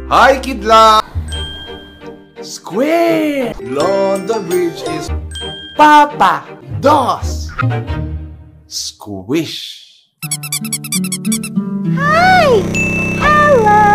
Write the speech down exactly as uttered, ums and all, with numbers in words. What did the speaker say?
Hi, Kidla! Square! Long the bridge is Papa! Dos! Squish! Hi! Hello!